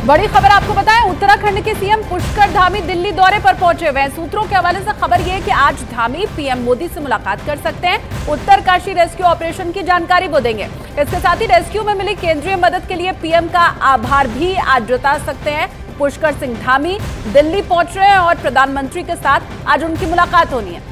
बड़ी खबर आपको बताएं, उत्तराखंड के सीएम पुष्कर धामी दिल्ली दौरे पर पहुंचे हुए हैं। सूत्रों के हवाले से खबर यह है कि आज धामी पीएम मोदी से मुलाकात कर सकते हैं। उत्तरकाशी रेस्क्यू ऑपरेशन की जानकारी वो देंगे। इसके साथ ही रेस्क्यू में मिली केंद्रीय मदद के लिए पीएम का आभार भी आज जता सकते हैं। पुष्कर सिंह धामी दिल्ली पहुंच रहे हैं और प्रधानमंत्री के साथ आज उनकी मुलाकात होनी है।